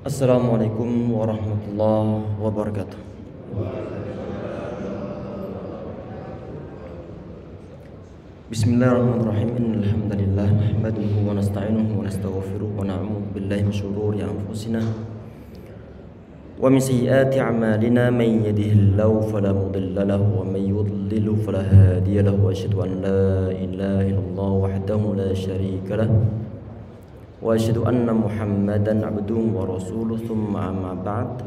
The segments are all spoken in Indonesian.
Assalamualaikum warahmatullahi wabarakatuh. Bismillahirrahmanirrahim. Innal hamdalillah nahmaduhu wa nasta'inuhu wa nastaghfiruh wa na'udzu billahi min shururi anfusina wa min sayyiati a'malina. Man yahdihillahu fala mudilla lahu wa man yudlil fala hadiya lahu. Wa asyhadu an la ilaha illallah wahdahu la syarika lahu wa asyhadu anna Muhammadan abduhu wa rasuluh. Tsumma amma ba'd.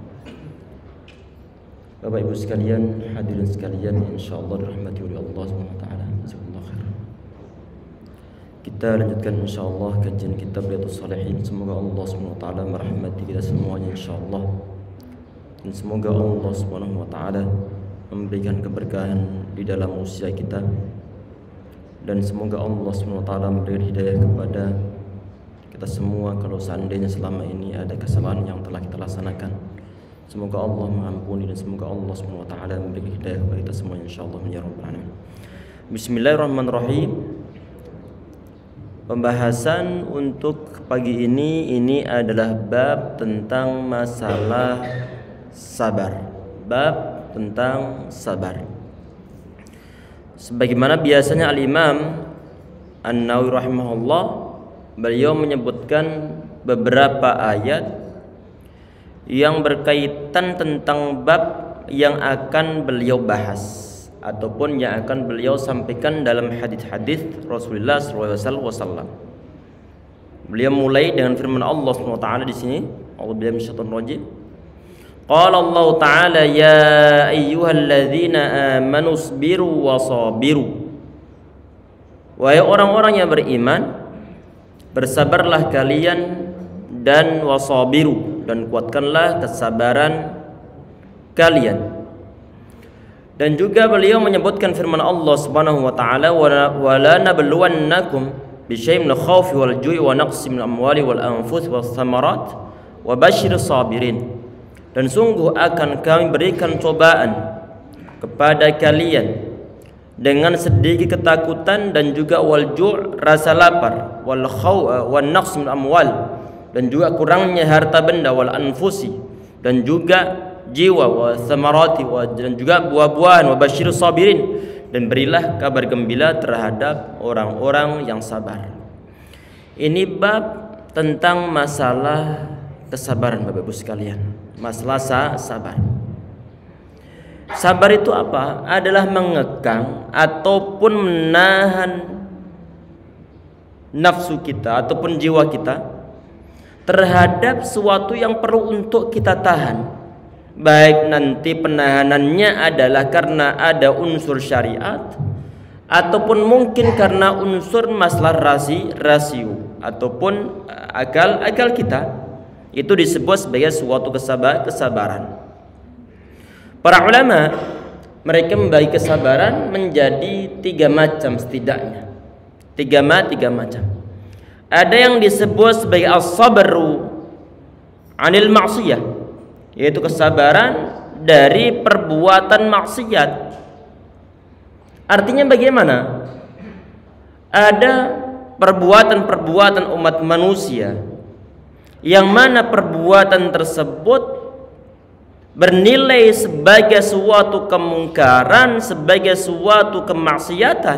Bapak Ibu sekalian, hadirin sekalian, insyaallah dirahmati oleh Allah Subhanahu wa taala. Jazakumullah khair. Kita lanjutkan insyaallah kajian kitab Riyadhus Shalihin. Semoga Allah Subhanahu wa taala merahmati kita semuanya insyaallah. Dan semoga Allah Subhanahu wa taala memberikan keberkahan di dalam usia kita. Dan semoga Allah Subhanahu wa taala memberi hidayah kepada kita semua kalau seandainya selama ini ada kesalahan yang telah kita laksanakan. Semoga Allah mengampuni dan semoga Allah Subhanahu wa taala memberi hidayah kepada kita semua insyaallah ya rabbal alamin. Bismillahirrahmanirrahim. Pembahasan untuk pagi ini adalah bab tentang masalah sabar. Bab tentang sabar. Sebagaimana biasanya Al-Imam An-Nawawi rahimahullah, beliau menyebutkan beberapa ayat yang berkaitan tentang bab yang akan beliau bahas ataupun yang akan beliau sampaikan dalam hadis-hadis Rasulullah SAW. Beliau mulai dengan firman Allah SWT di sini. A'udzubillahi minasyaitonir rajim. Qala Allah Ta'ala ya ayyuhalladzina amanu sabiru wa sabiru. Wahai orang-orang yang beriman, bersabarlah kalian dan wasabiru, dan kuatkanlah kesabaran kalian. Dan juga beliau menyebutkan firman Allah Subhanahu wa taala, wala nabluwannakum bisyai'in minal khaufi wal ju'i wa naqsin minal amwali wal anfusi was thamarat wa basyirus sabirin. Dan sungguh akan kami berikan cobaan kepada kalian dengan sedikit ketakutan dan juga wal ju', rasa lapar, wal khaw wan naqs min amwal, dan juga kurangnya harta benda, wal anfusi, dan juga jiwa, wa samarati, dan juga buah-buahan, wa basyirus sabirin, dan berilah kabar gembira terhadap orang-orang yang sabar. Ini bab tentang masalah kesabaran Bapak Ibu sekalian. Masalah sabar. Sabar itu apa? Adalah mengekang ataupun menahan nafsu kita ataupun jiwa kita terhadap sesuatu yang perlu untuk kita tahan. Baik nanti penahanannya adalah karena ada unsur syariat ataupun mungkin karena unsur masalah rasio ataupun akal kita. Itu disebut sebagai suatu kesabaran. Para ulama mereka membagi kesabaran menjadi 3 macam setidaknya. Tiga macam. Ada yang disebut sebagai as-sabru 'anil ma'siyah, yaitu kesabaran dari perbuatan maksiat. Artinya bagaimana? Ada perbuatan-perbuatan umat manusia yang mana perbuatan tersebut bernilai sebagai suatu kemungkaran, sebagai suatu kemaksiatan,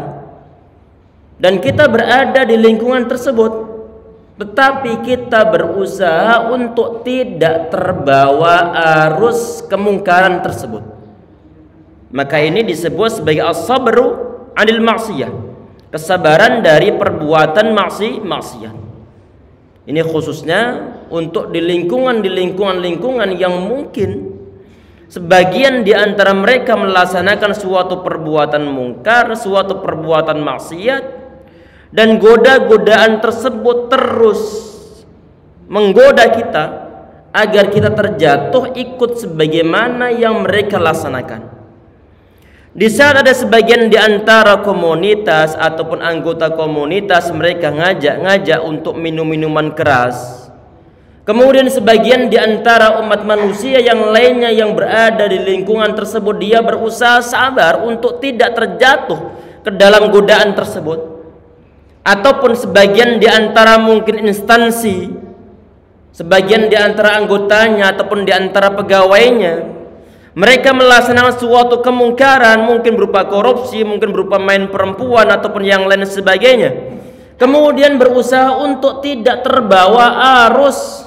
dan kita berada di lingkungan tersebut, tetapi kita berusaha untuk tidak terbawa arus kemungkaran tersebut. Maka ini disebut sebagai as-sabru 'anil ma'siyah, kesabaran dari perbuatan maksiat. Ini khususnya untuk di lingkungan yang mungkin sebagian di antara mereka melaksanakan suatu perbuatan mungkar, suatu perbuatan maksiat, dan godaan tersebut terus menggoda kita agar kita terjatuh ikut sebagaimana yang mereka laksanakan. Di saat ada sebagian di antara komunitas ataupun anggota komunitas mereka ngajak untuk minum minuman keras, kemudian sebagian di antara umat manusia yang lainnya yang berada di lingkungan tersebut dia berusaha sabar untuk tidak terjatuh ke dalam godaan tersebut, ataupun sebagian di antara mungkin instansi sebagian di antara anggotanya ataupun di antara pegawainya, mereka melaksanakan suatu kemungkaran, mungkin berupa korupsi, mungkin berupa main perempuan ataupun yang lain sebagainya, kemudian berusaha untuk tidak terbawa arus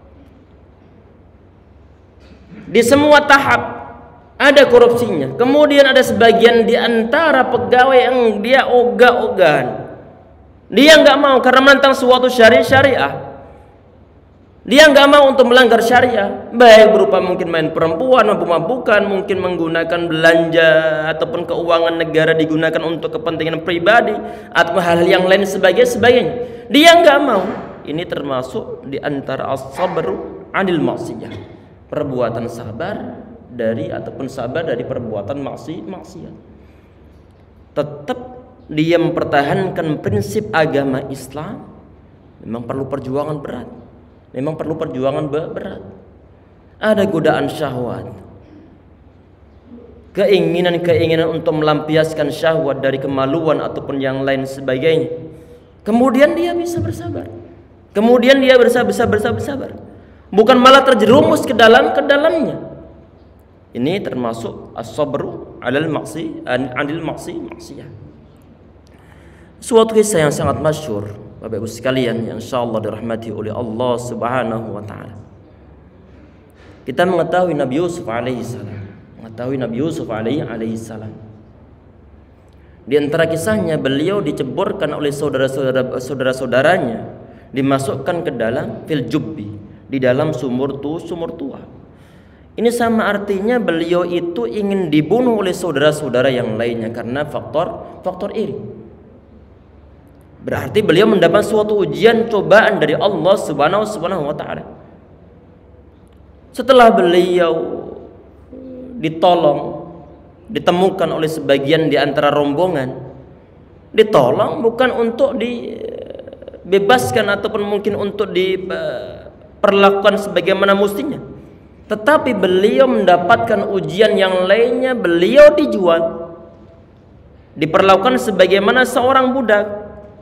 di semua tahap. Ada korupsinya. Kemudian ada sebagian di antara pegawai yang dia ogah-ogahan. Dia nggak mau karena menentang suatu syariah. Dia nggak mau untuk melanggar syariah, baik berupa mungkin main perempuan, mabuk-mabukan, mungkin menggunakan belanja ataupun keuangan negara digunakan untuk kepentingan pribadi atau hal-hal yang lain sebagainya. Dia nggak mau. Ini termasuk di antara as-sabru 'anil maksiyah. Perbuatan sabar dari ataupun sabar dari perbuatan maksiat. Tetap dia mempertahankan prinsip agama Islam. Memang perlu perjuangan berat. Ada godaan syahwat, keinginan untuk melampiaskan syahwat dari kemaluan ataupun yang lain sebagainya. Kemudian dia bisa bersabar. Bukan malah terjerumus ke dalamnya. Ini termasuk as-sabru 'anil maksiyah. Suatu kisah yang sangat masyhur, Bapak Ibu sekalian, yang insyaallah dirahmati oleh Allah Subhanahu wa taala. Kita mengetahui Nabi Yusuf alaihi salam. Di antara kisahnya, beliau diceburkan oleh saudara-saudaranya, dimasukkan ke dalam fil jubbi, di dalam sumur tua. Ini sama artinya beliau itu ingin dibunuh oleh saudara-saudara yang lainnya karena faktor iri. Berarti beliau mendapat suatu ujian, cobaan dari Allah Subhanahu wa taala. Setelah beliau ditemukan oleh sebagian di antara rombongan, ditolong bukan untuk dibebaskan ataupun mungkin untuk diperlakukan sebagaimana mestinya, tetapi beliau mendapatkan ujian yang lainnya. Beliau dijual, diperlakukan sebagaimana seorang budak.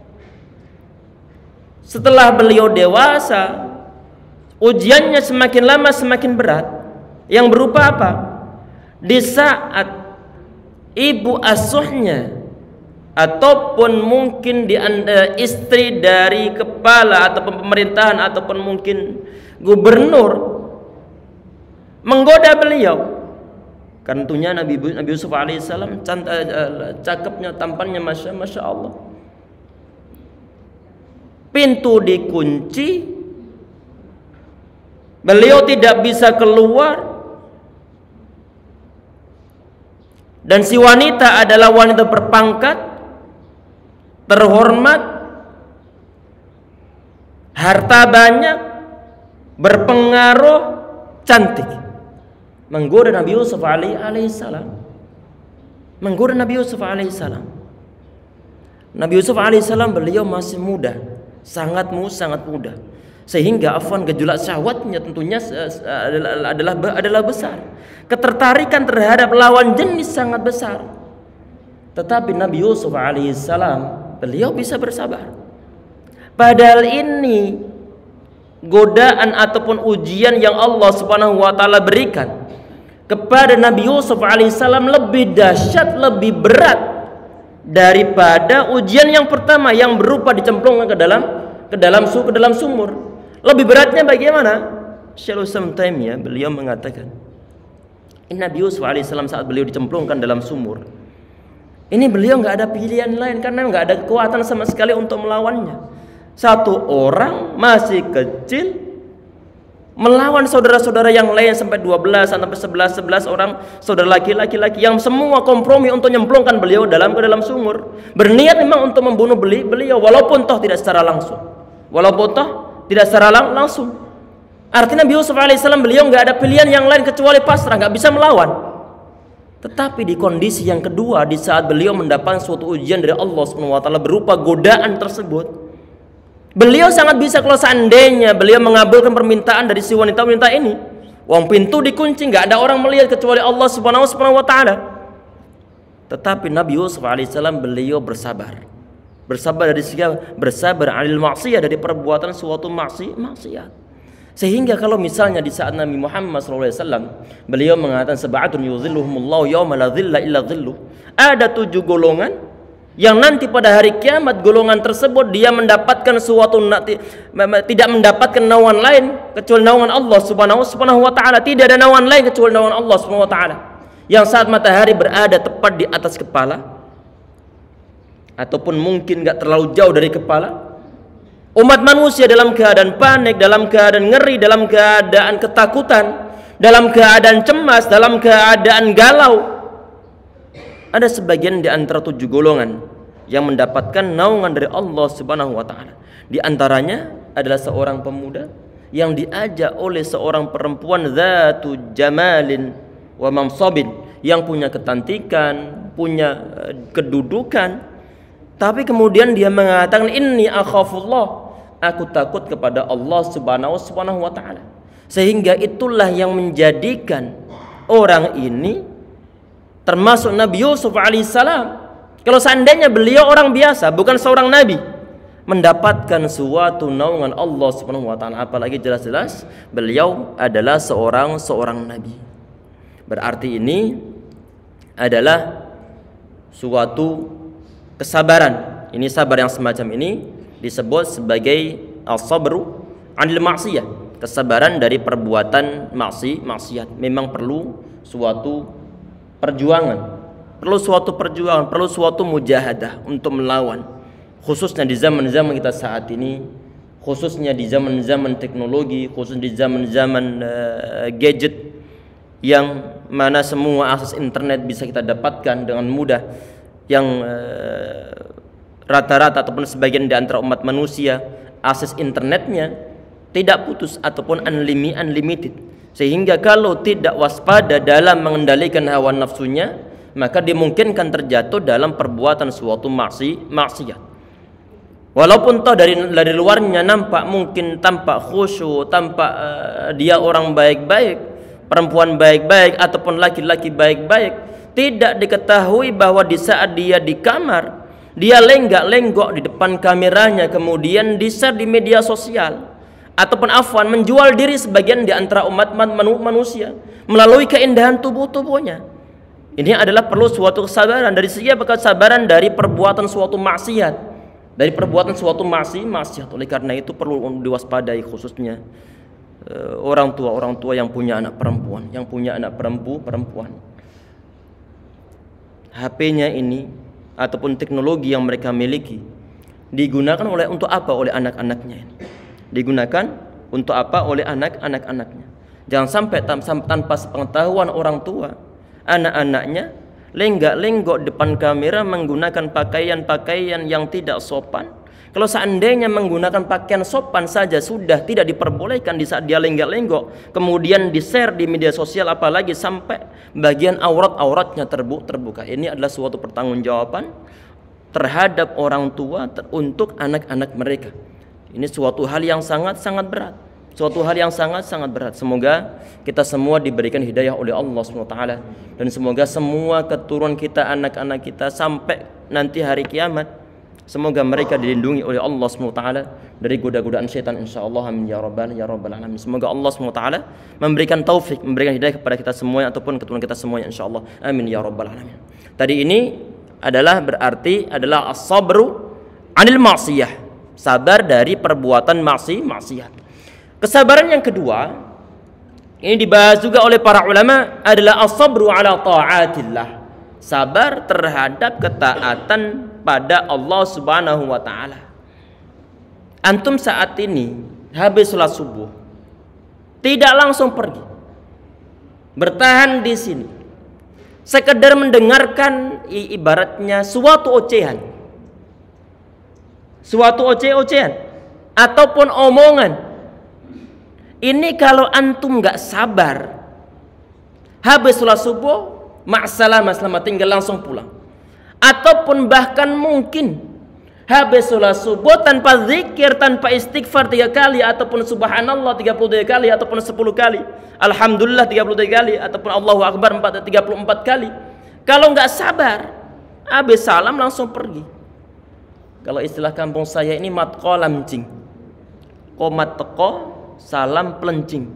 Setelah beliau dewasa, ujiannya semakin lama semakin berat. Yang berupa apa? Di saat ibu asuhnya ataupun mungkin istri dari kepala ataupun pemerintahan ataupun mungkin gubernur menggoda beliau. Kan tentunya Nabi Yusuf alaihissalam cakepnya, tampannya masya Allah. Pintu dikunci, beliau tidak bisa keluar, dan si wanita adalah wanita berpangkat, terhormat, harta banyak, berpengaruh, cantik, menggoda Nabi Yusuf alaihissalam. Nabi Yusuf alaihissalam beliau masih muda, sangat muda, sehingga gejolak syahwatnya tentunya adalah besar. Ketertarikan terhadap lawan jenis sangat besar. Tetapi Nabi Yusuf alaihissalam beliau bisa bersabar. Padahal ini godaan ataupun ujian yang Allah Subhanahu wa taala berikan kepada Nabi Yusuf alaihissalam lebih dahsyat, lebih berat daripada ujian yang pertama yang berupa dicemplungkan ke dalam sumur. Lebih beratnya bagaimana? Syaikhul Islam Taimiyah beliau mengatakan, Nabi Yusuf alaihissalam saat beliau dicemplungkan dalam sumur, ini beliau nggak ada pilihan lain karena nggak ada kekuatan sama sekali untuk melawannya. Satu orang masih kecil melawan saudara-saudara yang lain sampai 12 sampai 11 orang saudara laki-laki yang semua kompromi untuk nyemplungkan beliau ke dalam sumur, berniat memang untuk membunuh beliau walaupun toh tidak secara langsung. Artinya Nabi Yusuf alaihissalam beliau nggak ada pilihan yang lain kecuali pasrah, nggak bisa melawan. Tetapi di kondisi yang kedua, di saat beliau mendapat suatu ujian dari Allah Subhanahu wa taala berupa godaan tersebut, beliau sangat bisa kalau seandainya beliau mengabulkan permintaan dari si wanita ini. Wong pintu dikunci, nggak ada orang melihat kecuali Allah Subhanahu wa taala. Tetapi Nabi Yusuf alaihissalam beliau bersabar. Bersabar dari siapa? Bersabar 'anil maksiyah, dari perbuatan suatu maksiat. Sehingga kalau misalnya di saat Nabi Muhammad SAW beliau mengatakan sab'atun yuzilluhumullahu yawma la dhilla illa dhilluh, ada 7 golongan yang nanti pada hari kiamat golongan tersebut dia mendapatkan suatu tidak mendapatkan naungan lain kecuali naungan Allah Subhanahu wa taala. Tidak ada naungan lain kecuali naungan Allah Subhanahu wa taala. Yang saat matahari berada tepat di atas kepala ataupun mungkin enggak terlalu jauh dari kepala, umat manusia dalam keadaan panik, dalam keadaan ngeri, dalam keadaan ketakutan, dalam keadaan cemas, dalam keadaan galau. Ada sebagian di antara 7 golongan yang mendapatkan naungan dari Allah Subhanahu wa taala. Di antaranya adalah seorang pemuda yang diajak oleh seorang perempuan zatu jamalin wa mansabin, yang punya kecantikan, punya kedudukan, tapi kemudian dia mengatakan inni akhafullah, aku takut kepada Allah Subhanahu wa taala. Sehingga itulah yang menjadikan orang ini termasuk Nabi Yusuf alaihissalam. Kalau seandainya beliau orang biasa, bukan seorang nabi, mendapatkan suatu naungan Allah Subhanahu wa taala, apalagi jelas-jelas beliau adalah seorang nabi. Berarti ini adalah suatu kesabaran. Ini sabar yang semacam ini disebut sebagai as-sabru 'anil ma'siyah, kesabaran dari perbuatan maksiat. Memang perlu suatu perjuangan, perlu suatu mujahadah untuk melawan, khususnya di zaman-zaman kita saat ini, khususnya di zaman-zaman teknologi, khususnya di zaman-zaman gadget yang mana semua akses internet bisa kita dapatkan dengan mudah, yang rata-rata ataupun sebagian di antara umat manusia akses internetnya tidak putus ataupun unlimited, sehingga kalau tidak waspada dalam mengendalikan hawa nafsunya, maka dimungkinkan terjatuh dalam perbuatan suatu maksiat. Walaupun toh dari luarnya mungkin tampak khusyuk, tampak dia orang baik-baik, perempuan baik-baik ataupun laki-laki baik-baik, tidak diketahui bahwa di saat dia di kamar, dia lenggak-lenggok di depan kameranya, kemudian di-share di media sosial, ataupun afwan menjual diri sebagian di antara umat manusia melalui keindahan tubuhnya. Ini adalah perlu suatu kesabaran. Dari segi apakah kesabaran dari perbuatan suatu maksiat, dari perbuatan suatu maksiat. Oleh karena itu perlu diwaspadai, khususnya orang tua yang punya anak perempuan, perempuan. HP-nya ini ataupun teknologi yang mereka miliki digunakan untuk apa oleh anak-anaknya ini? Digunakan untuk apa oleh anak-anaknya? Jangan sampai tanpa sepengetahuan orang tua, anak-anaknya lenggak-lenggok depan kamera menggunakan pakaian-pakaian yang tidak sopan. Kalau seandainya menggunakan pakaian sopan saja sudah tidak diperbolehkan, di saat dia lenggak-lenggok kemudian di-share di media sosial, apalagi sampai bagian auratnya terbuka. Ini adalah suatu pertanggungjawaban terhadap orang tua untuk anak-anak mereka. Ini suatu hal yang sangat-sangat berat. Semoga kita semua diberikan hidayah oleh Allah SWT, dan semoga semua keturunan kita, anak-anak kita sampai nanti hari kiamat, semoga mereka dilindungi oleh Allah SWT dari goda-godaan syaitan, insyaallah. Amin ya rabbal alamin. Semoga Allah SWT memberikan taufik, memberikan hidayah kepada kita semuanya ataupun keturunan kita semuanya, insyaallah. Amin ya rabbal alamin. Tadi ini berarti adalah as-sabru 'anil ma'siyah, sabar dari perbuatan maksiat. Kesabaran yang kedua ini dibahas juga oleh para ulama adalah as-sabru 'ala ta'atillah, sabar terhadap ketaatan pada Allah Subhanahu wa taala. Antum saat ini habis sholat subuh tidak langsung pergi, bertahan di sini, sekedar mendengarkan ibaratnya suatu ocehan ataupun omongan. Ini kalau antum nggak sabar, habis sholat subuh ma'salamah, selamat tinggal, langsung pulang. Ataupun bahkan mungkin habis sholat subuh tanpa zikir, tanpa istighfar 3 kali, ataupun subhanallah 33 kali, ataupun 10 kali, alhamdulillah 33 kali, ataupun Allahu Akbar 34 kali. Kalau nggak sabar, habis salam langsung pergi. Kalau istilah kampung saya ini mat kolam cing, komat teko salam pelencing.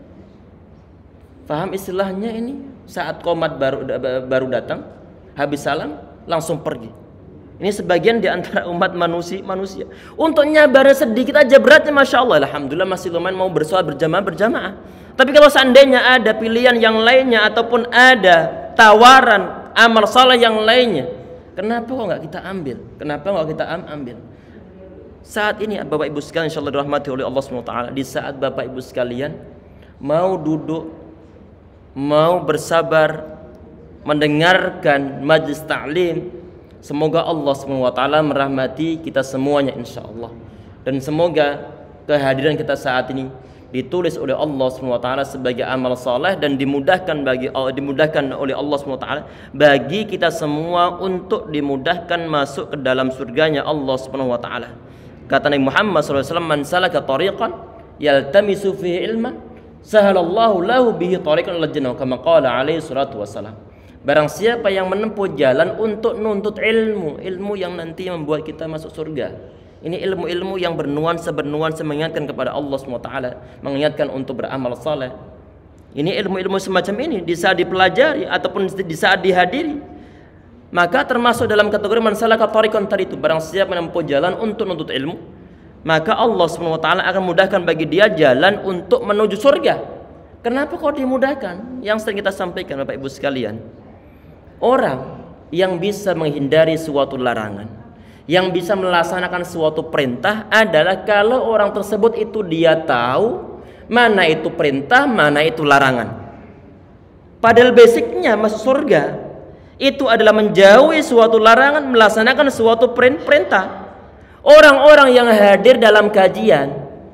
Paham istilahnya ini? Saat qomat baru datang, habis salam langsung pergi. Ini sebagian di antara umat manusia. Untuk nyabarnya sedikit aja beratnya, masya Allah. Alhamdulillah masih lumayan mau bersolat berjamaah. Tapi kalau seandainya ada pilihan yang lainnya ataupun ada tawaran amal saleh yang lainnya, kenapa kok nggak kita ambil? Kenapa nggak kita ambil? Saat ini Bapak Ibu sekalian, insyaallah dirahmati oleh Allah SWT, di saat Bapak Ibu sekalian mau duduk, mau bersabar mendengarkan majlis ta'lim, semoga Allah SWT merahmati kita semuanya insyaallah. Dan semoga kehadiran kita saat ini ditulis oleh Allah SWT sebagai amal saleh dan dimudahkan oleh Allah SWT bagi kita semua untuk dimudahkan masuk ke dalam surganya Allah SWT. Kata Nabi Muhammad SAW, man salaka tariqan yaltamisu fihi ilman sahalallahu lahu bihi tariqan ilal jannah, kama qala alaihi salatu wassalam. Barang siapa yang menempuh jalan untuk nuntut ilmu yang nanti membuat kita masuk surga. Ini ilmu-ilmu yang bernuansa mengingatkan kepada Allah SWT, mengingatkan untuk beramal saleh. Ini ilmu-ilmu semacam ini di saat dipelajari ataupun di saat dihadiri, maka termasuk dalam kategori man salaka tariqan tadi itu. Barang siapa menempuh jalan untuk menuntut ilmu, maka Allah SWT akan mudahkan bagi dia jalan untuk menuju surga. Kenapa kok dimudahkan? Yang sering kita sampaikan Bapak Ibu sekalian, orang yang bisa menghindari suatu larangan, yang bisa melaksanakan suatu perintah adalah kalau orang tersebut itu dia tahu mana itu perintah, mana itu larangan. Padahal basicnya masuk surga itu adalah menjauhi suatu larangan, melaksanakan suatu perintah. Orang-orang yang hadir dalam kajian,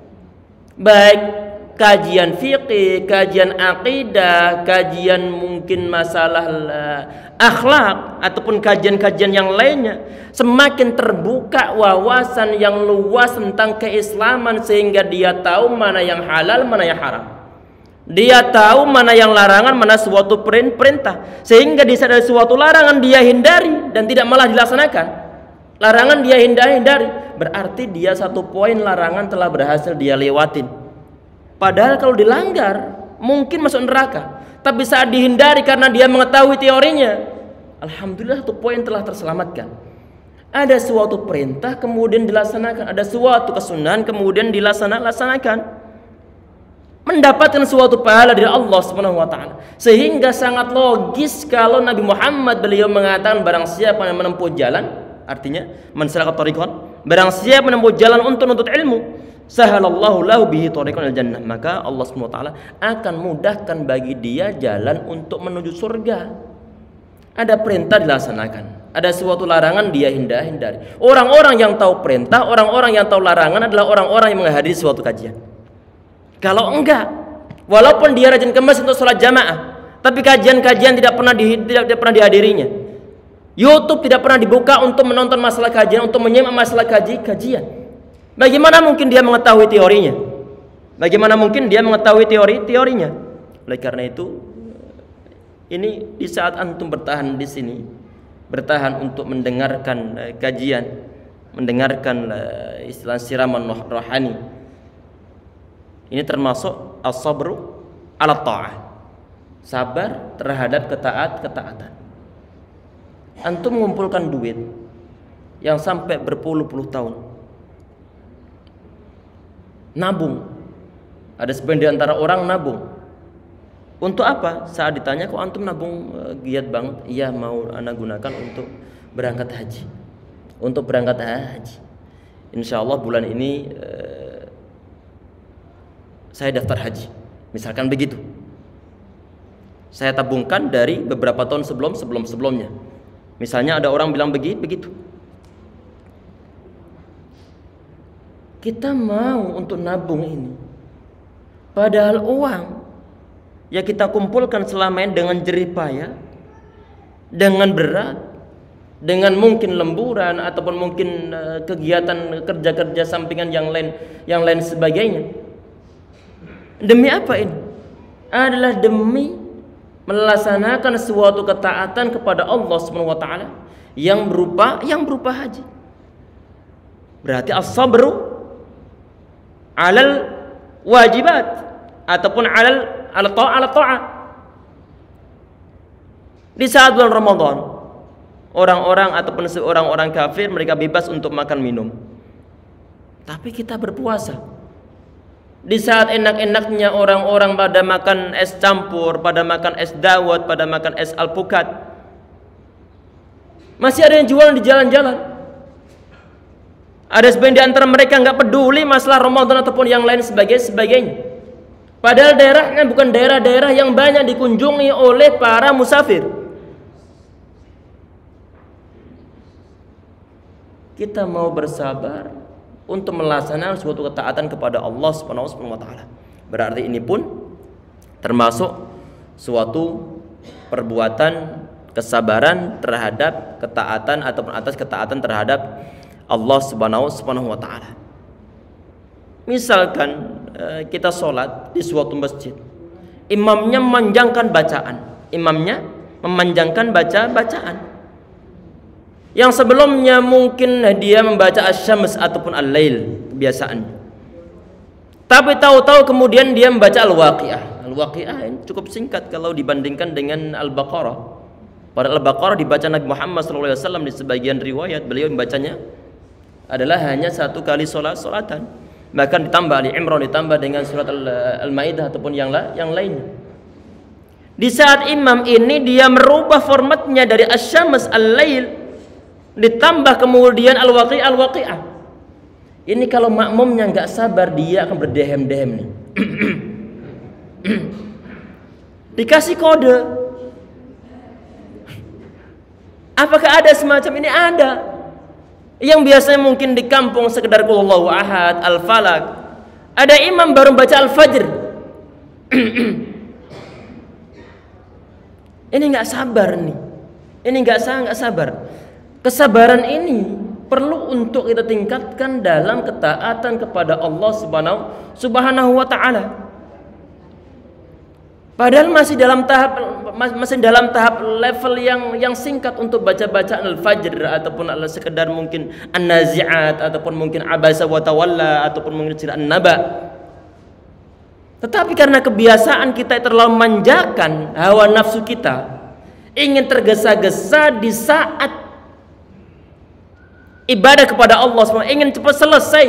baik kajian fikih, kajian akidah, kajian mungkin masalah akhlak ataupun kajian-kajian yang lainnya, semakin terbuka wawasan yang luas tentang keislaman sehingga dia tahu mana yang halal, mana yang haram. Dia tahu mana yang larangan, mana suatu perintah, sehingga di saat ada suatu larangan dia hindari dan tidak malah dilaksanakan. Larangan dia hindari, berarti dia satu poin larangan telah berhasil dia lewatin. Padahal kalau dilanggar mungkin masuk neraka, tapi saat dihindari karena dia mengetahui teorinya, alhamdulillah satu poin telah terselamatkan. Ada suatu perintah kemudian dilaksanakan, ada suatu kesunahan kemudian dilaksanakan, mendapatkan suatu pahala dari Allah SWT. Sehingga sangat logis kalau Nabi Muhammad beliau mengatakan barang siapa yang menempuh jalan, artinya man salaka tariqan, barang siapa menempuh jalan untuk menuntut ilmu, sahalallahu lahu bihi tariqan ilal jannah, maka Allah SWT akan mudahkan bagi dia jalan untuk menuju surga. Ada perintah dilaksanakan, ada suatu larangan dia hindari. Orang-orang yang tahu perintah, orang-orang yang tahu larangan adalah orang-orang yang menghadiri suatu kajian. Kalau enggak, walaupun dia rajin ke masjid untuk sholat jamaah, tapi kajian-kajian tidak pernah dihadirinya. YouTube tidak pernah dibuka untuk menonton masalah kajian, untuk menyimak masalah kajian. Bagaimana mungkin dia mengetahui teorinya? Bagaimana mungkin dia mengetahui teorinya? Oleh karena itu, ini di saat antum bertahan di sini, bertahan untuk mendengarkan kajian, mendengarkan istilah siraman rohani. Ini termasuk as-sabru ala ta'ah, sabar terhadap ketaatan. Antum mengumpulkan duit yang sampai berpuluh-puluh tahun, nabung. Ada sebagian di antara orang nabung. Untuk apa? Saat ditanya, kok antum nabung giat banget? Iya, mau ana gunakan untuk berangkat haji. Untuk berangkat haji. Insya Allah bulan ini saya daftar haji. Misalkan begitu. Saya tabungkan dari beberapa tahun sebelumnya. Misalnya ada orang bilang begitu. Kita mau untuk nabung ini, padahal uang ya kita kumpulkan selama ini dengan jerih payah, dengan berat, dengan mungkin lemburan ataupun mungkin kegiatan kerja sampingan yang lain sebagainya. Demi apa ini? Adalah demi melaksanakan suatu ketaatan kepada Allah SWT yang berupa haji. Berarti as-sabru alal wajibat ataupun ala ta'ah. Di saat bulan Ramadan, orang-orang ataupun orang-orang kafir mereka bebas untuk makan minum. Tapi kita berpuasa. Di saat enak-enaknya orang-orang pada makan es campur, pada makan es dawet, pada makan es alpukat, masih ada yang jual di jalan-jalan. Ada sebagian di antara mereka nggak peduli masalah Ramadan ataupun yang lain sebagainya. Padahal daerahnya bukan daerah-daerah yang banyak dikunjungi oleh para musafir. Kita mau bersabar untuk melaksanakan suatu ketaatan kepada Allah Subhanahu wa taala. Berarti ini pun termasuk suatu perbuatan kesabaran terhadap ketaatan ataupun atas ketaatan terhadap Allah Subhanahu wa taala. Misalkan kita sholat di suatu masjid, imamnya memanjangkan bacaan. Yang sebelumnya mungkin dia membaca asy-syams ataupun al-lail kebiasaan. Tapi tahu-tahu kemudian dia membaca al-waqiah. Al-waqiah ini cukup singkat kalau dibandingkan dengan al-baqarah. Pada al-baqarah dibaca Nabi Muhammad SAW di sebagian riwayat beliau membacanya adalah hanya satu kali solatan. Bahkan ditambah Ali Imran ditambah dengan surat al-Maidah ataupun yang lainnya. Di saat imam ini dia merubah formatnya dari asy-syams al-lail ditambah kemudian al-waqi'ah. Ini kalau makmumnya nggak sabar dia akan berdehem-dehem nih. Dikasih kode. Apakah ada semacam ini? Ada. Yang biasanya mungkin di kampung sekedar qul huwallahu ahad, al-falaq. Ada imam baru baca al-fajr. Ini nggak sabar nih. Ini nggak sabar. Kesabaran ini perlu untuk kita tingkatkan dalam ketaatan kepada Allah Subhanahu wa taala. Padahal masih dalam tahap level yang singkat untuk baca-bacaan al-fajr ataupun sekedar mungkin an-nazi'at ataupun mungkin abasa wa tawalla ataupun mungkin surah an-naba. Tetapi karena kebiasaan kita terlalu memanjakan hawa nafsu kita, ingin tergesa-gesa di saat ibadah kepada Allah SWT, ingin cepat selesai.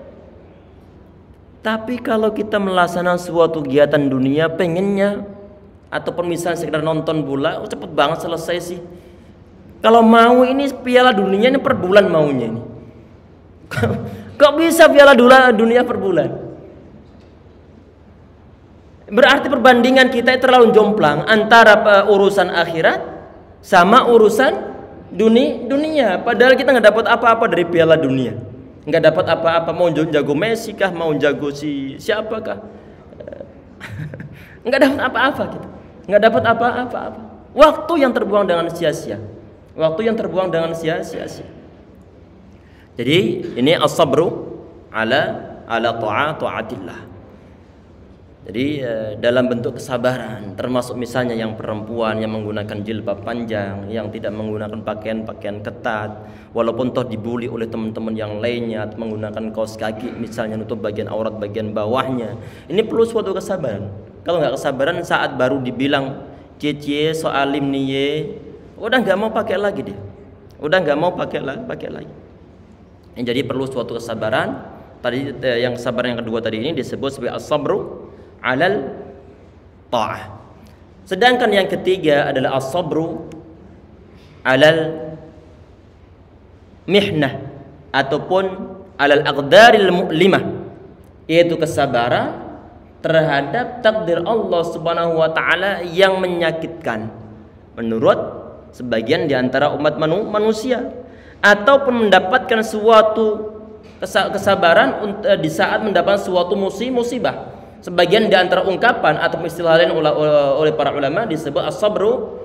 Tapi kalau kita melaksanakan suatu kegiatan dunia, pengennya ataupun misalnya sekedar nonton bola, cepet banget selesai sih. Kalau mau ini piala dunia ini per bulan maunya ini. Kok bisa piala dunia per bulan? Berarti perbandingan kita terlalu jomplang antara urusan akhirat sama urusan dunia. Padahal kita nggak dapat apa-apa dari piala dunia, nggak dapat apa-apa. Mau jago Messi kah, mau jago siapakah, nggak dapat apa-apa kita, nggak dapat apa-apa. Waktu yang terbuang dengan sia-sia. Jadi ini as-sabru ala ta'atillah. Jadi dalam bentuk kesabaran, termasuk misalnya yang perempuan yang menggunakan jilbab panjang, yang tidak menggunakan pakaian ketat, walaupun toh dibully oleh teman-teman yang lainnya, atau menggunakan kaos kaki misalnya nutup bagian aurat bagian bawahnya, ini perlu suatu kesabaran. Kalau nggak kesabaran saat baru dibilang cie soalim nih, udah nggak mau pakai lagi dia, pakai lagi. Jadi perlu suatu kesabaran. Tadi yang kesabaran yang kedua tadi ini disebut sebagai as-sabru alal ta'ah. Sedangkan yang ketiga adalah as-sabru alal mihnah ataupun alal aqdaril mu'limah, yaitu kesabaran terhadap takdir Allah Subhanahu wa taala yang menyakitkan menurut sebagian di antara umat manusia, ataupun mendapatkan suatu kesabaran di saat mendapatkan suatu musibah. Sebagian di antara ungkapan atau istilah lain oleh para ulama disebut as-sabru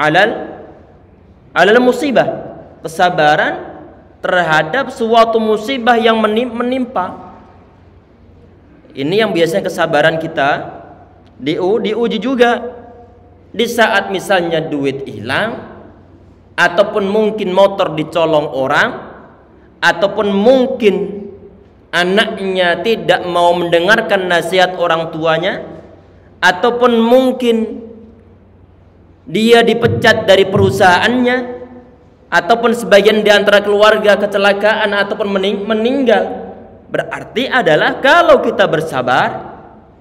alal musibah, kesabaran terhadap suatu musibah yang menimpa. Ini yang biasanya kesabaran kita diuji juga di saat misalnya duit hilang, ataupun mungkin motor dicolong orang, ataupun mungkin anaknya tidak mau mendengarkan nasihat orang tuanya, ataupun mungkin dia dipecat dari perusahaannya, ataupun sebagian di antara keluarga kecelakaan ataupun meninggal, berarti adalah kalau kita bersabar,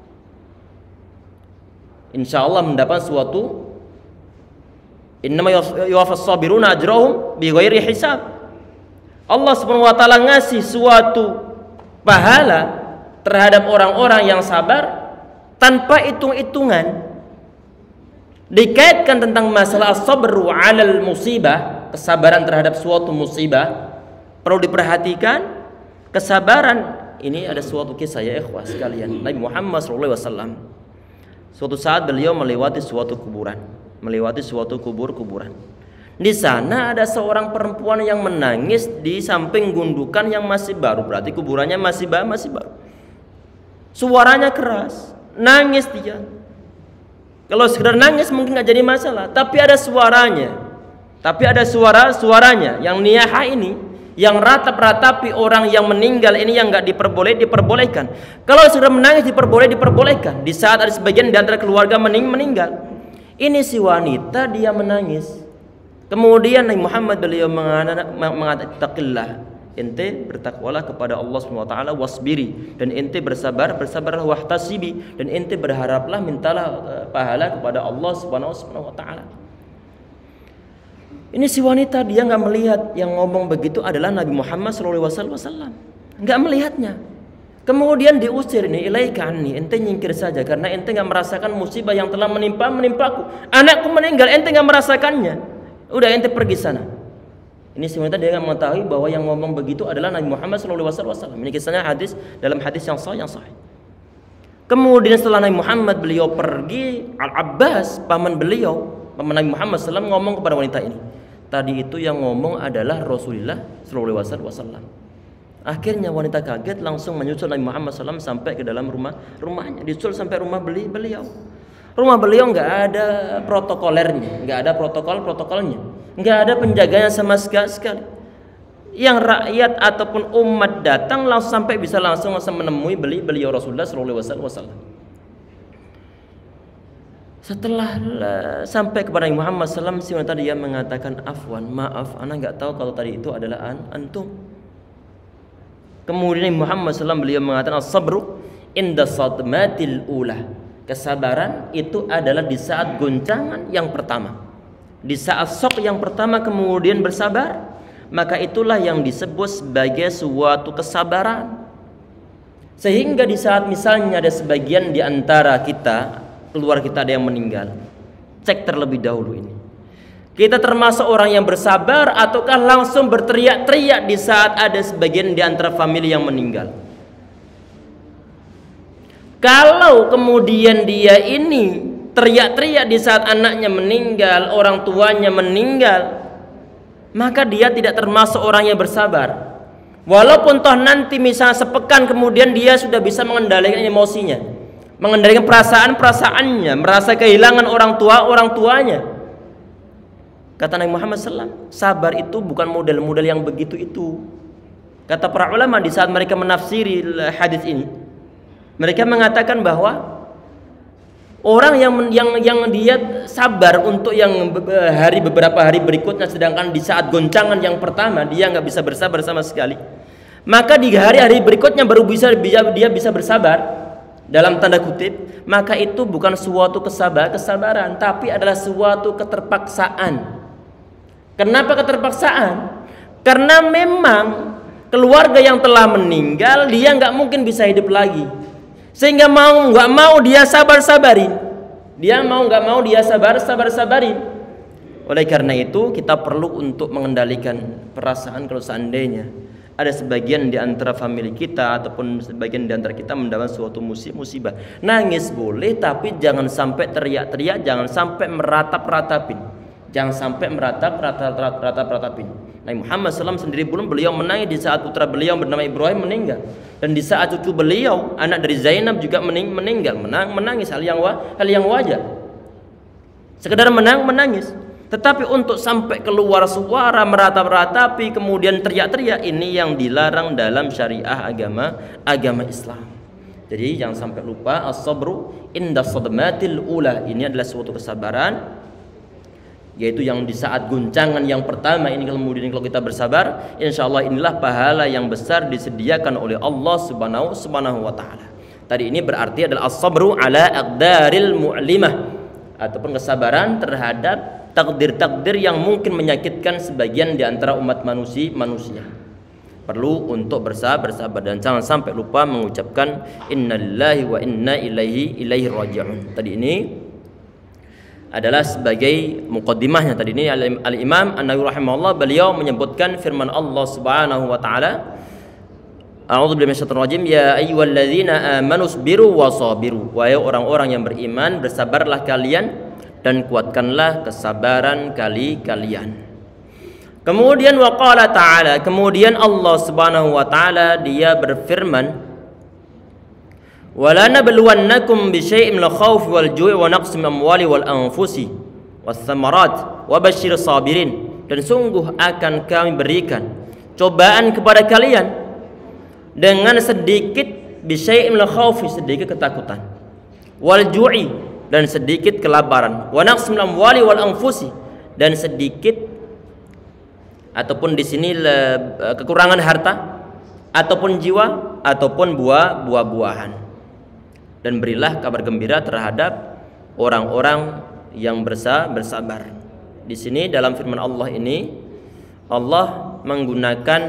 insya Allah mendapat suatu innama yuwaffas sabiruna ajrahum bighairi hisab. Allah Subhanahu wa taala ngasih suatu pahala terhadap orang-orang yang sabar tanpa hitung-hitungan. Dikaitkan tentang masalah sabru 'alal musibah, kesabaran terhadap suatu musibah, perlu diperhatikan. Kesabaran ini ada suatu kisah ya ikhwah sekalian. Nabi Muhammad SAW suatu saat beliau melewati suatu kuburan, melewati suatu kuburan. Di sana ada seorang perempuan yang menangis di samping gundukan yang masih baru, berarti kuburannya masih baru. Suaranya keras, nangis dia. Kalau sekedar nangis mungkin nggak jadi masalah, tapi ada suaranya. Tapi ada suaranya yang niyaha ini, yang ratap-ratapi orang yang meninggal ini, yang nggak diperbolehkan. Kalau sudah menangis diperbolehkan. Di saat ada sebagian di antara keluarga meninggal, ini si wanita dia menangis. Kemudian Nabi Muhammad beliau mengatakan, "Taqillah, ente bertakwalah kepada Allah Subhanahu wa taala, wasbiri, dan ente bersabarlah, wahtasibi, dan ente berharaplah, mintalah pahala kepada Allah Subhanahu wa taala." Ini si wanita dia nggak melihat yang ngomong begitu adalah Nabi Muhammad SAW, nggak melihatnya. Kemudian diusir ini, ilaika anni, ente nyingkir saja karena ente nggak merasakan musibah yang telah menimpaku. Anakku meninggal, ente nggak merasakannya. Udah ente pergi sana. Ini si wanita dia nggak mengetahui bahwa yang ngomong begitu adalah Nabi Muhammad SAW. Ini kisahnya dalam hadis yang sahih. Kemudian setelah Nabi Muhammad beliau pergi, Al-Abbas paman Nabi Muhammad SAW ngomong kepada wanita ini, tadi itu yang ngomong adalah Rasulullah SAW. Akhirnya wanita kaget, langsung menyusul Nabi Muhammad SAW sampai ke dalam rumahnya, disusul sampai rumah beliau. Rumah beliau nggak ada protokolernya, nggak ada protokolnya, nggak ada penjaganya sama sekali. Yang rakyat ataupun umat datang langsung bisa menemui beliau Rasulullah SAW. Setelah sampai kepada Nabi Muhammad SAW, si wanita dia mengatakan, afwan, maaf, ana nggak tahu kalau tadi itu adalah antum. Kemudian Nabi Muhammad SAW beliau mengatakan, as-sabru inda sadmatil ula. Kesabaran itu adalah di saat goncangan yang pertama, di saat shock yang pertama, kemudian bersabar, maka itulah yang disebut sebagai suatu kesabaran. Sehingga di saat misalnya ada sebagian di antara kita, keluar kita ada yang meninggal, cek terlebih dahulu ini, kita termasuk orang yang bersabar ataukah langsung berteriak-teriak di saat ada sebagian di antara famili yang meninggal. Kalau kemudian dia ini teriak-teriak di saat anaknya meninggal, orang tuanya meninggal, maka dia tidak termasuk orang yang bersabar. Walaupun toh nanti misalnya sepekan kemudian dia sudah bisa mengendalikan emosinya, mengendalikan perasaannya, merasa kehilangan orang tuanya. Kata Nabi Muhammad SAW, sabar itu bukan model-model yang begitu itu. Kata para ulama di saat mereka menafsiri hadis ini, mereka mengatakan bahwa orang yang dia sabar untuk yang beberapa hari berikutnya, sedangkan di saat goncangan yang pertama dia nggak bisa bersabar sama sekali, maka di hari-hari berikutnya baru dia bisa bersabar dalam tanda kutip, maka itu bukan suatu kesabaran, tapi adalah suatu keterpaksaan. Kenapa keterpaksaan? Karena memang keluarga yang telah meninggal dia nggak mungkin bisa hidup lagi, sehingga mau nggak mau dia sabarin. Oleh karena itu kita perlu untuk mengendalikan perasaan. Kalau seandainya ada sebagian di antara famili kita ataupun sebagian di antara kita mendapat suatu musibah, nangis boleh, tapi jangan sampai teriak-teriak, jangan sampai meratap-ratapin. Nabi Muhammad SAW sendiri pun beliau menangis di saat putra beliau bernama Ibrahim meninggal, dan di saat cucu beliau anak dari Zainab juga meninggal, menangis, hal yang wajar. Sekedar menangis. Tetapi untuk sampai keluar suara, meratap-ratapi, kemudian teriak-teriak, ini yang dilarang dalam syariah agama Islam. Jadi jangan sampai lupa, as-sabru inda sadmatil ula. Ini adalah suatu kesabaran, yaitu yang di saat guncangan yang pertama ini. Kemudian kalau kita bersabar, insya Allah inilah pahala yang besar disediakan oleh Allah subhanahu wa ta'ala. Tadi ini berarti adalah as-sabru ala aqdaril mu'limah, ataupun kesabaran terhadap takdir-takdir yang mungkin menyakitkan sebagian di antara umat manusia. Perlu untuk bersabar, dan jangan sampai lupa mengucapkan innalillahi wa inna ilaihi raji'un. Tadi ini adalah sebagai muqaddimahnya. Tadi ini Al-Imam An-Nawawi rahimahullah, beliau menyebutkan firman Allah Subhanahu wa taala, a'udzubillahi minasyaitonir rajim, ya ayyuhalladzina amanu sabiru wasabiru. Wahai orang-orang yang beriman, bersabarlah kalian dan kuatkanlah kesabaran kalian. Kemudian waqala ta'ala, kemudian Allah Subhanahu wa taala dia berfirman, wala nabluwannakum bisyai'in minal khaufi wal ju'i wa naqsim amwali wal anfusi was thamarat wa basyirus sabirin. Dan sungguh akan kami berikan cobaan kepada kalian dengan sedikit bisyai'in minal khaufi, sedikit ketakutan, wal ju'i, dan sedikit kelaparan, wa naqsim amwali wal anfusi, dan sedikit ataupun di sini kekurangan harta ataupun jiwa ataupun buah-buahan. Dan berilah kabar gembira terhadap orang-orang yang bersabar. Di sini dalam firman Allah ini, Allah menggunakan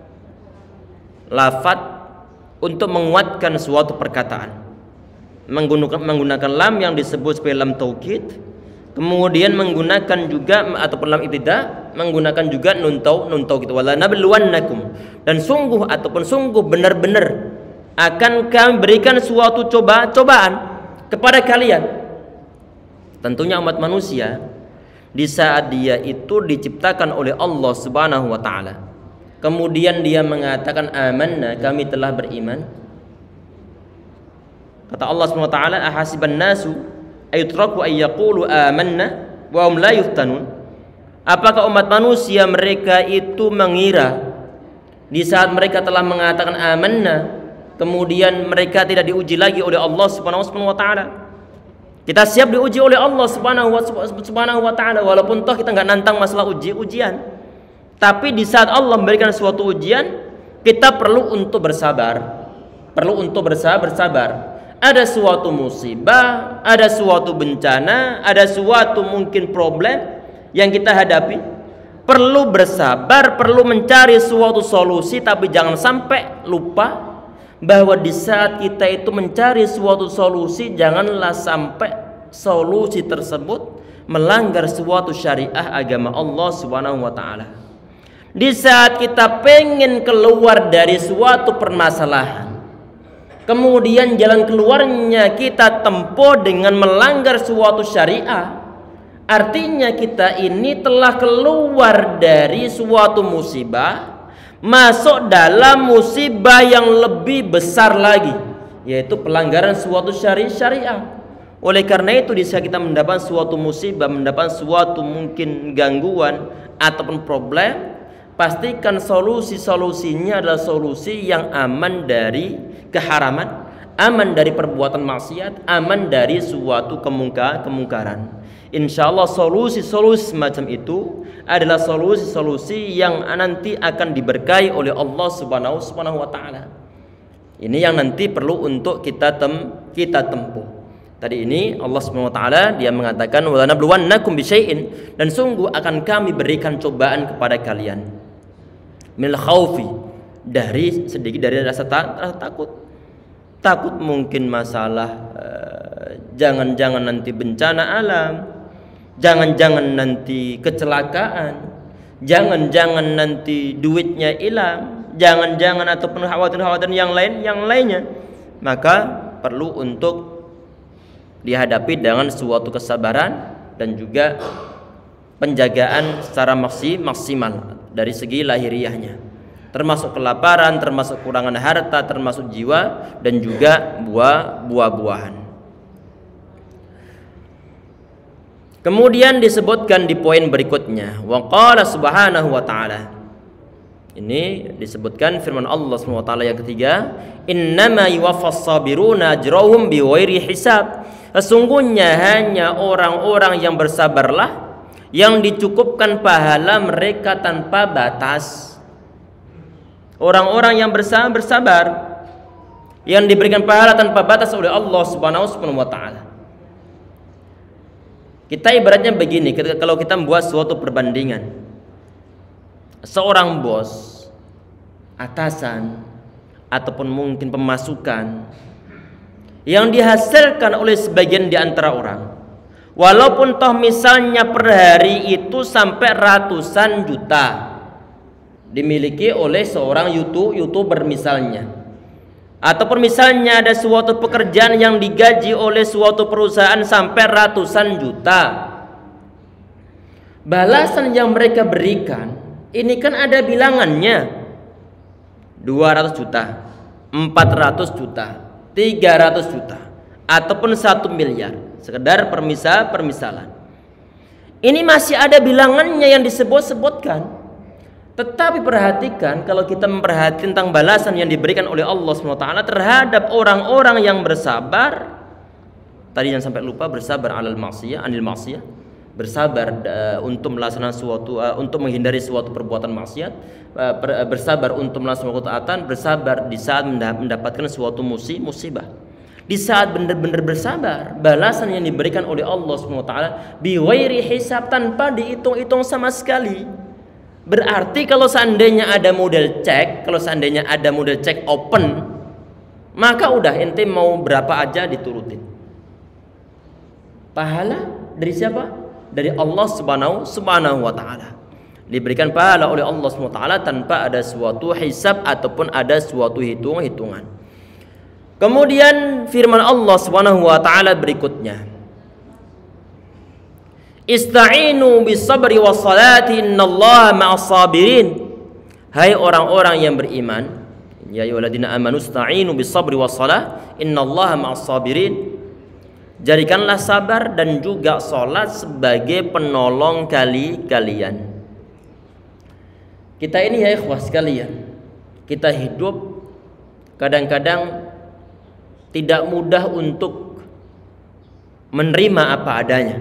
lafaz untuk menguatkan suatu perkataan, menggunakan lam yang disebut sebagai lam taukid, kemudian menggunakan juga ataupun lam ibtida, menggunakan juga nun taukid, wala nabluwannakum, dan sungguh ataupun sungguh benar-benar akan kami berikan suatu cobaan kepada kalian. Tentunya umat manusia di saat dia itu diciptakan oleh Allah Subhanahu wa taala, kemudian dia mengatakan amanna, kami telah beriman. Kata Allah Subhanahu wa taala, ahasiban nasu ayutraku ayyaqulu amanna wa hum la yuftanun. Apakah umat manusia mereka itu mengira di saat mereka telah mengatakan amanna, kemudian mereka tidak diuji lagi oleh Allah Subhanahu wa taala? Kita siap diuji oleh Allah Subhanahu wa taala, walaupun toh kita nggak nantang masalah ujian. Tapi di saat Allah memberikan suatu ujian, kita perlu untuk bersabar. Ada suatu musibah, ada suatu bencana, ada suatu mungkin problem yang kita hadapi, perlu bersabar, perlu mencari suatu solusi. Tapi jangan sampai lupa bahwa di saat kita itu mencari suatu solusi, janganlah sampai solusi tersebut melanggar suatu syariah agama Allah Subhanahu wa taala. Di saat kita pengen keluar dari suatu permasalahan, kemudian jalan keluarnya kita tempuh dengan melanggar suatu syariah, artinya kita ini telah keluar dari suatu musibah, masuk dalam musibah yang lebih besar lagi, yaitu pelanggaran suatu syariah. Oleh karena itu, di saat kita mendapat suatu musibah, mendapat suatu mungkin gangguan ataupun problem, pastikan solusinya adalah solusi yang aman dari keharaman, aman dari perbuatan maksiat, aman dari suatu kemungkaran. Insya Allah solusi semacam itu adalah solusi yang nanti akan diberkahi oleh Allah Subhanahu wa taala. Ini yang nanti perlu untuk kita tempuh. Tadi ini Allah Subhanahu wa taala dia mengatakan wala nabluwannakum bisyai'in, dan sungguh akan kami berikan cobaan kepada kalian minal khaufi, dari sedikit dari rasa takut mungkin masalah jangan-jangan nanti bencana alam, jangan-jangan nanti kecelakaan, jangan-jangan nanti duitnya hilang, jangan-jangan ataupun khawatir yang lainnya, maka perlu untuk dihadapi dengan suatu kesabaran dan juga penjagaan secara maksimal dari segi lahiriahnya, termasuk kelaparan, termasuk kurangan harta, termasuk jiwa, dan juga buah-buahan. Kemudian disebutkan di poin berikutnya, wa qala subhanahu wa ta'ala. Ini disebutkan firman Allah Subhanahu wa taala yang ketiga, innama yuwaffas sabiruna ajrahum bighairi hisab. Sesungguhnya hanya orang-orang yang bersabarlah yang dicukupkan pahala mereka tanpa batas. Orang-orang yang bersabar yang diberikan pahala tanpa batas oleh Allah Subhanahu wa taala. Kita ibaratnya begini, kalau kita membuat suatu perbandingan. Seorang bos, atasan, ataupun mungkin pemasukan yang dihasilkan oleh sebagian di antara orang, walaupun toh misalnya per hari itu sampai ratusan juta dimiliki oleh seorang YouTuber misalnya, ataupun misalnya ada suatu pekerjaan yang digaji oleh suatu perusahaan sampai ratusan juta, balasan yang mereka berikan ini kan ada bilangannya, 200 juta, 400 juta, 300 juta, ataupun 1 miliar, sekedar permisalan. Ini masih ada bilangannya yang disebut-sebutkan. Tetapi perhatikan, kalau kita memperhatikan tentang balasan yang diberikan oleh Allah SWT terhadap orang-orang yang bersabar, tadi jangan sampai lupa, bersabar anil maksiyah, bersabar untuk melaksanakan suatu, untuk menghindari suatu perbuatan maksiat, bersabar untuk melaksanakan suatu ketaatan, bersabar di saat mendapatkan suatu musibah. Di saat benar-benar bersabar, balasan yang diberikan oleh Allah SWT bighairi hisab, tanpa dihitung-hitung sama sekali. Berarti kalau seandainya ada model cek, open, maka udah ente mau berapa aja diturutin. Pahala dari siapa? Dari Allah Subhanahu wa taala. Diberikan pahala oleh Allah Subhanahu wa taala tanpa ada suatu hisab ataupun ada suatu hitungan. Kemudian firman Allah Subhanahu wa taala berikutnya, Ista'inu bis sabri was salati innallaha ma'as sabirin. Hai orang-orang yang beriman, ya ayyuhalladzina amanu ista'inu bis sabri was salah innallaha ma'as sabirin. Jadikanlah sabar dan juga sholat sebagai penolong kalian. Kita ini ya ikhwah sekalian, kita hidup kadang-kadang tidak mudah untuk menerima apa adanya.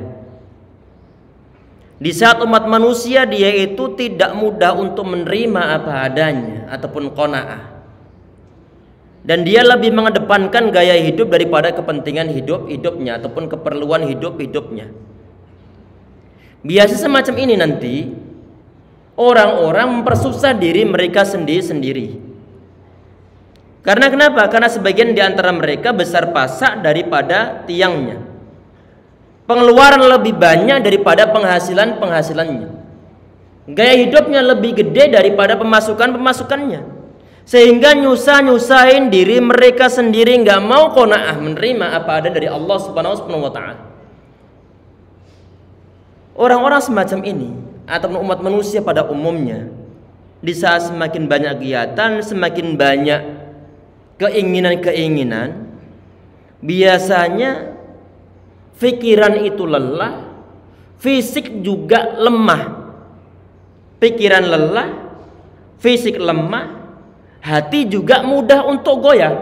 Di saat umat manusia dia itu tidak mudah untuk menerima apa adanya ataupun qanaah. Dan dia lebih mengedepankan gaya hidup daripada kepentingan hidupnya ataupun keperluan hidupnya. Biasa semacam ini nanti orang-orang mempersusah diri mereka sendiri. Karena kenapa? Karena sebagian di antara mereka besar pasak daripada tiangnya. Pengeluaran lebih banyak daripada penghasilannya. Gaya hidupnya lebih gede daripada pemasukannya. Sehingga nyusahin diri mereka sendiri, nggak mau qanaah menerima apa ada dari Allah Subhanahu wa taala. Orang-orang semacam ini atau umat manusia pada umumnya, di saat semakin banyak kegiatan, semakin banyak keinginan, biasanya pikiran itu lelah, fisik juga lemah. Pikiran lelah, fisik lemah, hati juga mudah untuk goyah.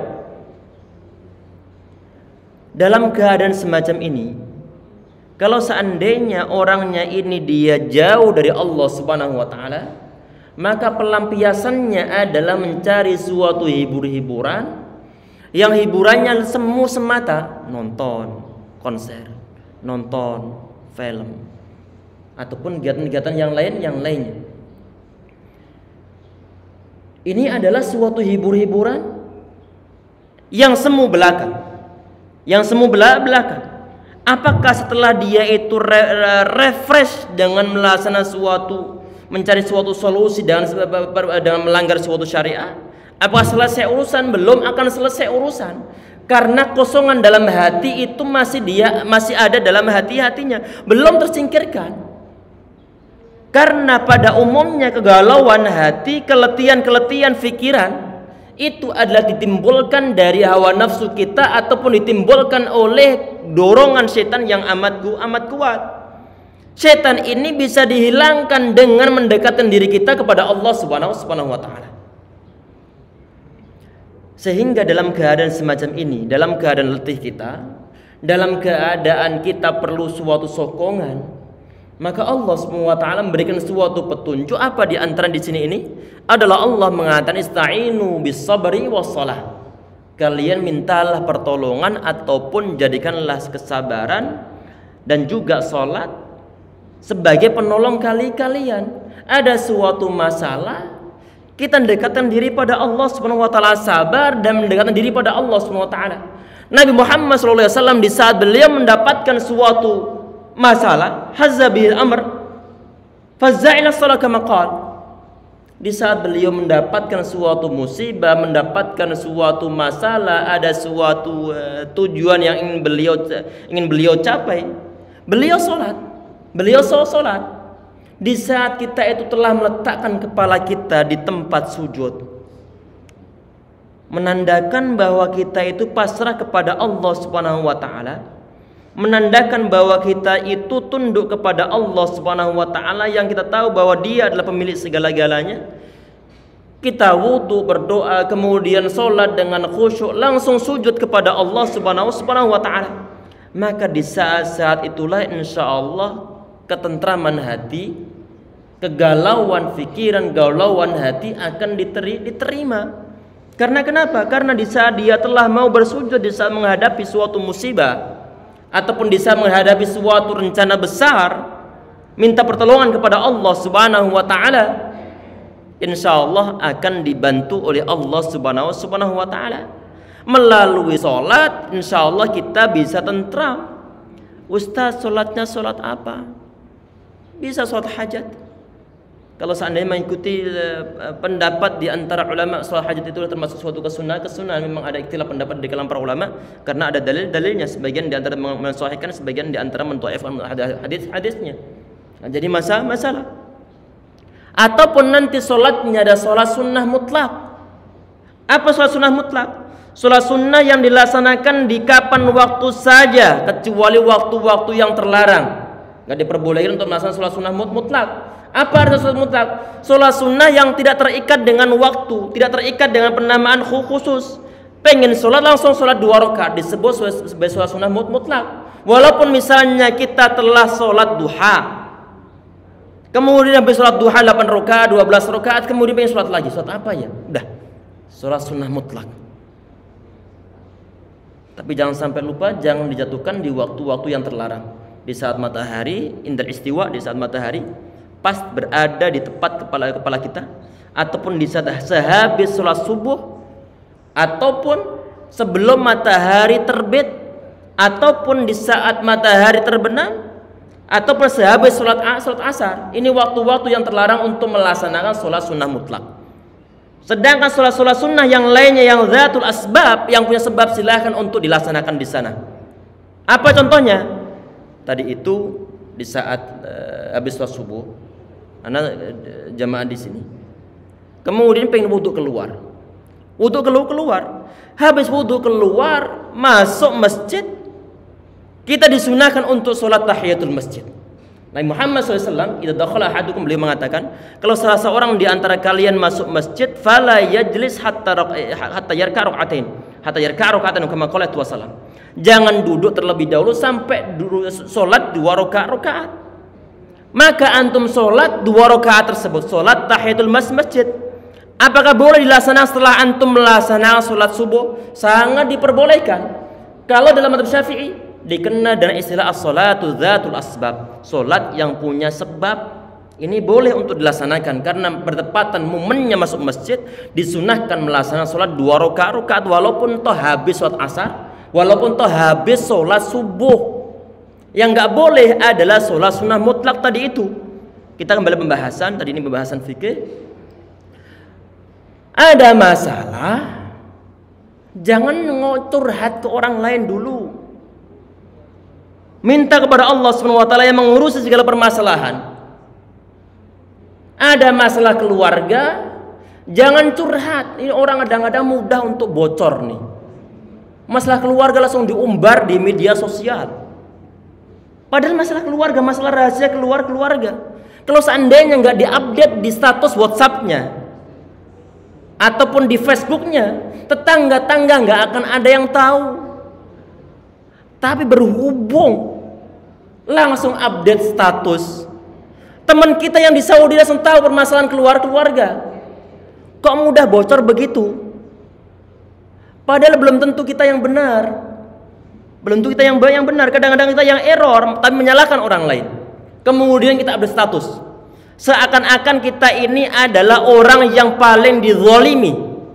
Dalam keadaan semacam ini, kalau seandainya orangnya ini dia jauh dari Allah Subhanahu wa taala, maka pelampiasannya adalah mencari suatu hiburan yang hiburannya semu semata, nonton konser, nonton film, ataupun kegiatan-kegiatan yang lainnya. Ini adalah suatu hiburan yang semu belaka. Apakah setelah dia itu refresh dengan melaksanakan suatu, mencari suatu solusi dengan melanggar suatu syariat? Apakah selesai urusan? Belum akan selesai urusan. Karena kosongan dalam hati itu masih ada dalam hatinya, belum tersingkirkan. Karena pada umumnya kegalauan hati, keletihan pikiran itu adalah ditimbulkan dari hawa nafsu kita ataupun ditimbulkan oleh dorongan setan yang amat kuat. Setan ini bisa dihilangkan dengan mendekatkan diri kita kepada Allah Subhanahu wa taala. Sehingga dalam keadaan semacam ini, dalam keadaan letih kita, dalam keadaan kita perlu suatu sokongan, maka Allah Subhanahu wa taala memberikan suatu petunjuk. Apa di antara di sini ini adalah Allah mengatakan ista'inu bis sabri was shalah. Kalian mintalah pertolongan ataupun jadikanlah kesabaran dan juga salat sebagai penolong kalian. Ada suatu masalah, kita mendekatkan diri pada Allah Subhanahu wa taala, sabar dan mendekatkan diri pada Allah Subhanahu wa taala. Nabi Muhammad SAW di saat beliau mendapatkan suatu masalah, hazzabil amr fazza'ila salat kama qala. Di saat beliau mendapatkan suatu musibah, mendapatkan suatu masalah, ada suatu tujuan yang ingin beliau capai, beliau salat. Beliau salat. Di saat kita itu telah meletakkan kepala kita di tempat sujud, menandakan bahwa kita itu pasrah kepada Allah Subhanahu wa taala, menandakan bahwa kita itu tunduk kepada Allah Subhanahu wa taala yang kita tahu bahwa Dia adalah pemilik segala-galanya. Kita wudu, berdoa, kemudian salat dengan khusyuk, langsung sujud kepada Allah Subhanahu wa taala. Maka di saat-saat itulah insyaallah ketentraman hati, kegalauan pikiran, galauan hati akan diterima. Karena kenapa? Karena di saat dia telah mau bersujud, di saat menghadapi suatu musibah ataupun di saat menghadapi suatu rencana besar, minta pertolongan kepada Allah Subhanahu wa taala, insyaallah akan dibantu oleh Allah Subhanahu wa taala. Melalui salat insyaallah kita bisa tentram. Ustaz, salatnya salat apa? Bisa salat hajat. Kalau seandainya mengikuti pendapat di antara ulama, salat hajat itu termasuk suatu kesunahan. Memang ada ikhtilaf pendapat di kalangan para ulama karena ada dalilnya. Sebagian di antara mensahihkan, sebagian di antara mendhaifkan hadis-hadisnya. Nah, jadi masalah. Ataupun nanti salatnya ada salat sunnah mutlak. Apa salat sunnah mutlak? Salat sunnah yang dilaksanakan di kapan waktu saja kecuali waktu-waktu yang terlarang. Gak diperbolehkan untuk melaksanakan sholat sunnah mutlak. Apa arti sholat mutlak? Sholat sunnah yang tidak terikat dengan waktu, tidak terikat dengan penamaan khusus. Pengen sholat langsung sholat 2 rakaat disebut sebagai sholat sunnah mutlak. Walaupun misalnya kita telah sholat duha, kemudian habis sholat duha 8 rakaat, 12 rakaat, kemudian pengen sholat lagi. Sholat apa ya? Udah, sholat sunnah mutlak. Tapi jangan sampai lupa, jangan dijatuhkan di waktu-waktu yang terlarang. Di saat matahari indal istiwa, di saat matahari pas berada di tepat kepala kita, ataupun di saat sehabis sholat subuh, ataupun sebelum matahari terbit, ataupun di saat matahari terbenam, ataupun sehabis sholat asar. Ini waktu-waktu yang terlarang untuk melaksanakan sholat sunnah mutlak. Sedangkan sholat sunnah yang lainnya yang zatul asbab, yang punya sebab, silahkan untuk dilaksanakan di sana. Apa contohnya? Tadi itu di saat habis sholat subuh, anak jamaah di sini, kemudian pengen wudhu keluar, habis wudhu keluar masuk masjid, kita disunahkan untuk sholat tahiyatul masjid. Nabi Muhammad SAW, idza dakhala ahadukum, beliau mengatakan, kalau salah seorang di antara kalian masuk masjid, fala yajlis hatta yarka' rak'atain, kama qala wasallam. Jangan duduk terlebih dahulu sampai sholat 2 rakaat. Maka antum sholat 2 rakaat tersebut, sholat tahiyatul masjid. Apakah boleh dilaksanakan setelah antum melaksanakan sholat subuh? Sangat diperbolehkan. Kalau dalam mazhab Syafi'i dikenal dengan istilah as-shalatu dzatul asbab, sholat yang punya sebab. Ini boleh untuk dilaksanakan karena bertepatan momennya masuk masjid, disunahkan melaksanakan sholat 2 rakaat walaupun toh habis sholat asar, walaupun toh habis sholat subuh. Yang nggak boleh adalah sholat sunnah mutlak tadi itu. Kita kembali pembahasan tadi, ini pembahasan fikih. Ada masalah, jangan curhat ke orang lain dulu. Minta kepada Allah Subhanahu wa taala yang mengurusi segala permasalahan. Ada masalah keluarga, jangan curhat. Ini orang kadang-kadang mudah untuk bocor nih. Masalah keluarga langsung diumbar di media sosial. Padahal masalah keluarga, masalah rahasia keluarga. Kalau seandainya nggak diupdate di status WhatsApp-nya ataupun di Facebook-nya, tetangga-tangga nggak akan ada yang tahu. Tapi berhubung langsung update status, teman kita yang di Saudi langsung tahu permasalahan keluarga. Kok mudah bocor begitu? Padahal belum tentu kita yang benar. Belum tentu kita yang benar. Kadang-kadang kita yang error, tapi menyalahkan orang lain. Kemudian kita update status. Seakan-akan kita ini adalah orang yang paling dizalimi.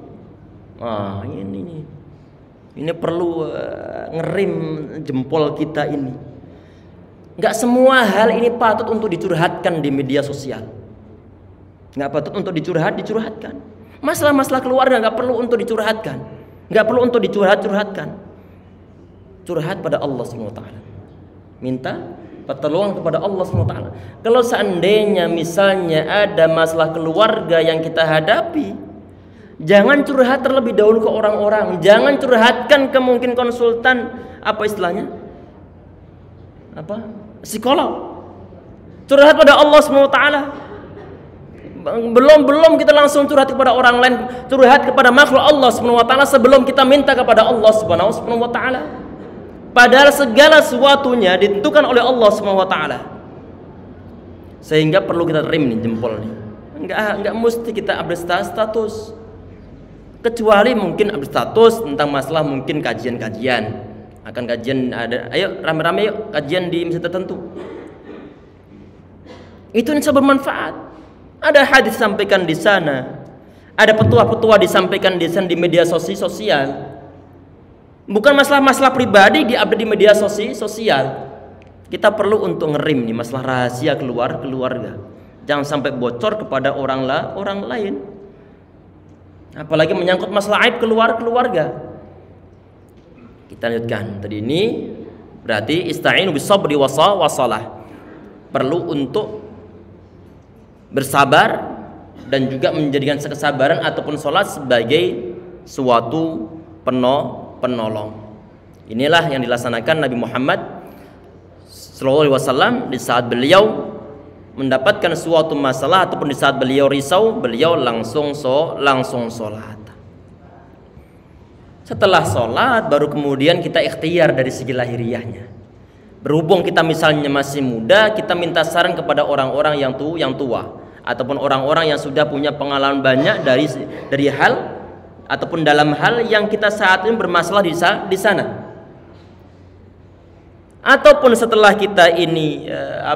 Ini perlu ngerim jempol kita ini. Nggak semua hal ini patut untuk dicurhatkan di media sosial. Nggak patut untuk dicurhatkan. Masalah-masalah keluarga nggak perlu untuk dicurhatkan. Nggak perlu untuk dicurhatkan. Curhat pada Allah SWT. Minta pertolongan kepada Allah SWT. Kalau seandainya misalnya ada masalah keluarga yang kita hadapi, jangan curhat terlebih dahulu ke orang-orang. Jangan curhatkan ke mungkin konsultan, apa istilahnya? Psikolog. Curhat pada Allah SWT. Belum kita langsung curhat kepada orang lain, curhat kepada makhluk Allah SWT sebelum kita minta kepada Allah SWT. Padahal segala sesuatunya ditentukan oleh Allah SWT. Sehingga perlu kita rem nih jempol nih. Enggak mesti kita update status. Kecuali mungkin update status tentang masalah mungkin kajian-kajian. Akan kajian ada, ayo rame-rame yuk kajian di masjid tertentu. Itu insya Allah bermanfaat. Ada hadis disampaikan di sana, ada petua-petua disampaikan di sana di media sosial. Bukan masalah-masalah pribadi diupdate di media sosial. Kita perlu untuk ngerim nih masalah rahasia keluarga. Jangan sampai bocor kepada orang lain. Apalagi menyangkut masalah aib keluarga. Kita lanjutkan. Tadi ini berarti ista'inu bisabri wasalah. Perlu untuk bersabar dan juga menjadikan kesabaran ataupun sholat sebagai suatu penolong. Inilah yang dilaksanakan Nabi Muhammad SAW di saat beliau mendapatkan suatu masalah ataupun di saat beliau risau, beliau langsung sholat. Setelah sholat baru kemudian kita ikhtiar dari segi lahiriahnya. Berhubung kita misalnya masih muda, kita minta saran kepada orang-orang yang tua ataupun orang-orang yang sudah punya pengalaman banyak dari hal ataupun dalam hal yang kita saat ini bermasalah di sana. Ataupun setelah kita ini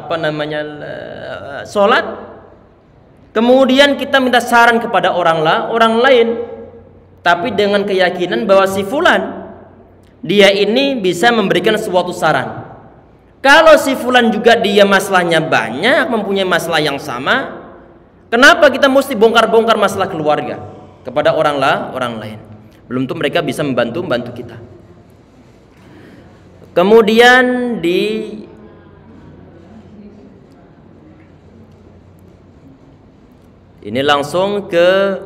sholat, kemudian kita minta saran kepada orang lain, tapi dengan keyakinan bahwa si fulan dia ini bisa memberikan suatu saran. Kalau si fulan juga dia masalahnya banyak, mempunyai masalah yang sama, kenapa kita mesti bongkar-bongkar masalah keluarga kepada orang lain? Belum tentu mereka bisa membantu kita. Kemudian ini langsung ke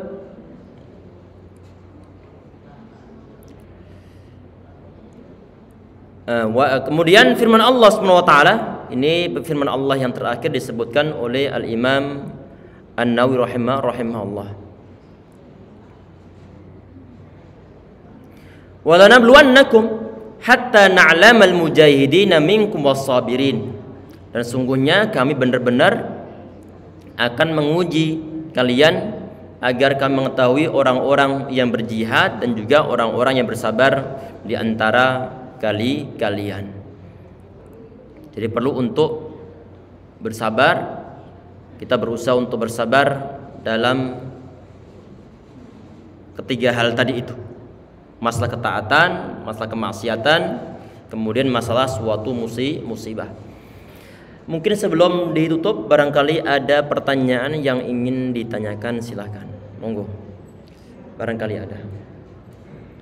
kemudian firman Allah SWT. Ini firman Allah yang terakhir disebutkan oleh Al-Imam An-Nawawi rahimahullah. Walanabluwannakum hatta na'lamal mujahidina minkum was-sabirin. Dan sungguhnya kami benar-benar akan menguji kalian agar kami mengetahui orang-orang yang berjihad dan juga orang-orang yang bersabar di antara kalian. Jadi perlu untuk bersabar. Kita berusaha untuk bersabar dalam ketiga hal tadi itu. Masalah ketaatan, masalah kemaksiatan, kemudian masalah suatu musibah. Mungkin sebelum ditutup barangkali ada pertanyaan yang ingin ditanyakan, silakan. Monggo. Barangkali ada.